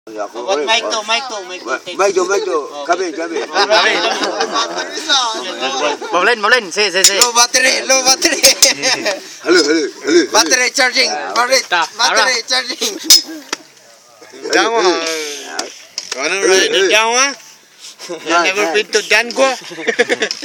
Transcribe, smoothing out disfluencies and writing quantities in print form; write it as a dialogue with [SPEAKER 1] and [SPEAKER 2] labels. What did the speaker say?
[SPEAKER 1] Mic tu. Kami.
[SPEAKER 2] Boleh. Say.
[SPEAKER 3] Low battery.
[SPEAKER 1] Halo.
[SPEAKER 3] Battery charging. Battery charging.
[SPEAKER 4] Down ah. Wanna ride it down ah? You never been to Dango?